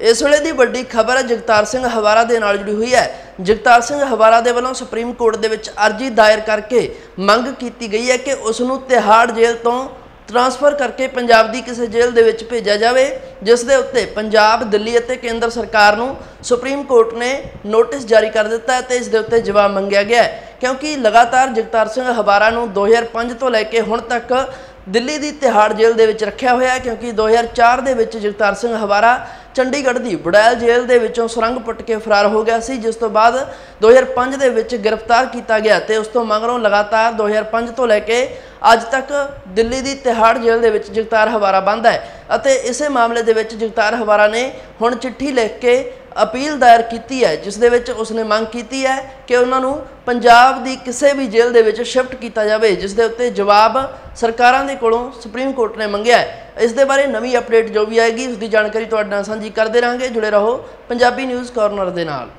इस वेले की वड्डी खबर जगतार सिंह हवारा दे नाल जुड़ी हुई है। जगतार सिंह हवारा दे वल्लों सुप्रीम कोर्ट दे विच अर्जी दायर करके मंग की गई है कि उसनूं तिहाड़ जेल तो ट्रांसफर करके पंजाब की किसी जेल दे विच भेजा जाए, जिस दे उत्ते पंजाब, दिल्ली और केंद्र सरकार नूं सुप्रीम कोर्ट ने नोटिस जारी कर दिता है। तो इस दे उत्ते जवाब मंगया गया है, क्योंकि लगातार जगतार सिंह हवारा नूं 2005 तो लैके हुण तक दिल्ली की तिहाड़ जेल दे विच रखिया होया है। क्योंकि 2004 दे विच जगतार सिंह हवारा चंडीगढ़ की बुड़ैल जेल दे विचों सुरंग पुट के फरार हो गया सी, जिस तो बाद 2005 दे विच गिरफ्तार किया गया। तो उस तो मगरों लगातार 2005 तो लैके अज तक दिल्ली की तिहाड़ जेल दे विच जगतार हवारा बंद है। अते इसे मामले दे विच जगतार हवारा ने हुण चिट्ठी लिख के अपील दायर की है, जिस दे विच उसने मांग की है कि उन्होंने पंजाब की किसी भी जेल दे विच शिफ्ट किया जाए, जिस दे उत्ते जवाब सरकारां दे कोलों सुप्रीम कोर्ट ने मंगिया है। इस दे बारे नवी अपडेट जो भी आएगी उसकी जानकारी तुहाडे नाल सांझी करते रहांगे। जुड़े रहो पंजाबी न्यूज़ कॉर्नर दे नाल।